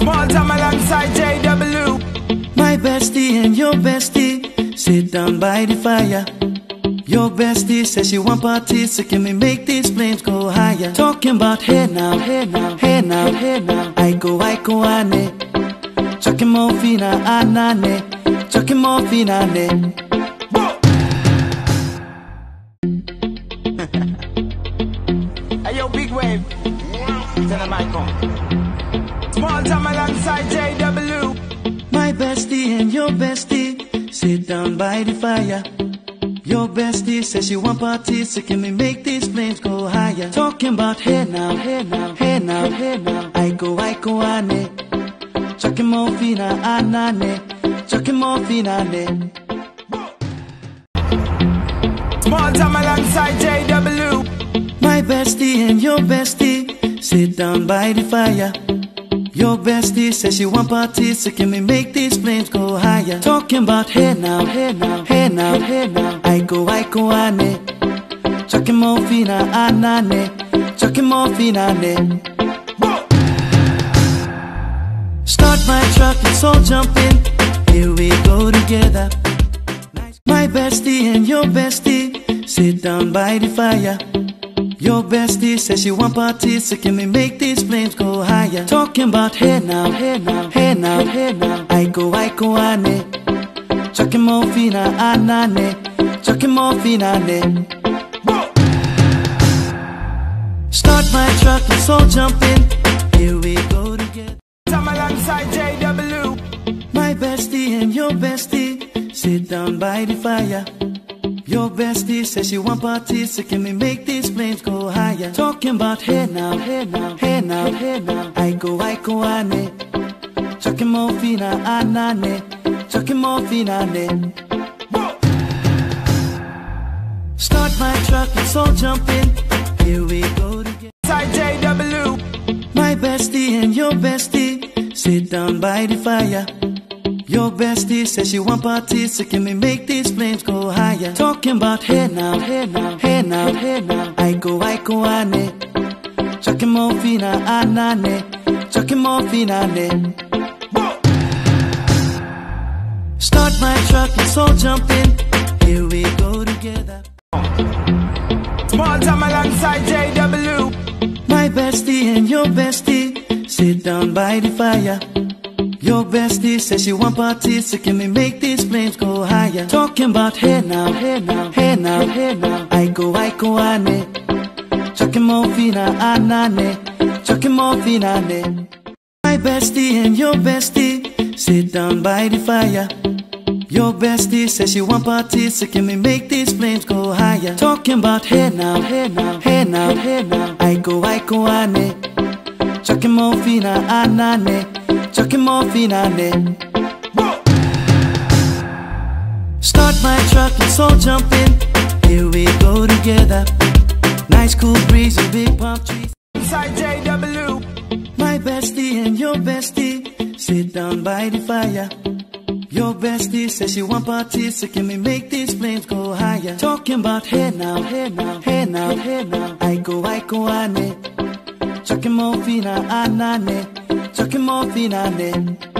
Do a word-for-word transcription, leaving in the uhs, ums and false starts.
Small time alongside J W. My bestie and your bestie sit down by the fire. Your bestie says she want parties, so can we make these flames go higher? Talking about hey now, hey now, hey now, hey now. I go, I go, ane. Chucking more fina, anane. Chucking more fina, ane. Hey yo, big wave. Tell them I come. Small time alongside J W. My bestie and your bestie sit down by the fire. Your bestie says she want parties, so can we make these flames go higher? Talking about hey now, hey now, hey now, hey now. I go, I go, ane. Chucking more fina, anane. Chucking more fina, ane. Small time alongside J W. My bestie and your bestie sit down by the fire. Your bestie says she want parties, so can we make these flames go higher? Talking about hey now, hey now, hey now, hey now. I go, I go, ane. Chucking more fina, anane. Chucking more fina, ane. Start my truck, let's all jump in. Here we go together. My bestie and your bestie sit down by the fire. Your bestie says she want parties, so can we make these flames go higher? Talking about hey now, hey now, hey now, hey now. I go, I go, ane. Chucking more fina, anane. Chucking more fina, ane. Start my truck, let's all jump in. Here we go together. Time alongside J W. My bestie and your bestie sit down by the fire. Your bestie says she want parties, so can we make these flames go higher? Talking about hey now, hey now, hey now, hey now. I go, I go, ane. Chucking more fina, anane. Chucking more fina, ane. Start my truck, let's all jump in. Here we go together. Inside J W. My bestie and your bestie sit down by the fire. Your bestie says she want parties, so can we make these flames go higher? Talking about hey now, hey now, hey now, hey now. I go, I go, ane. Chucking more fina, anane. Chucking more fina, ane. Start my truck, let's all jump in. Here we go together. Small time alongside J W. My bestie and your bestie sit down by the fire. Your bestie says she want parties, so can we make these flames go higher? Talking about hey now, hey now, hey now, hey now. I go, I go, ane. Chucking more fina, anane. Chucking more fina, ane. My bestie and your bestie sit down by the fire. Your bestie says she want parties, so can we make these flames go higher? Talking about hey now, hey now, hey now, hey now. I go, I go, ane. Chucking more fina, anane. Chucking more fina, ane. Start my truck, let's all jump in. Here we go together. Nice cool breeze and big palm trees. Inside J W. My bestie and your bestie sit down by the fire. Your bestie says she want parties, so can we make these flames go higher? Talking about hey now, hey now, hey now, hey now. I go, I go, ane. Chucking more fina, anane. Chucking more fina, ane.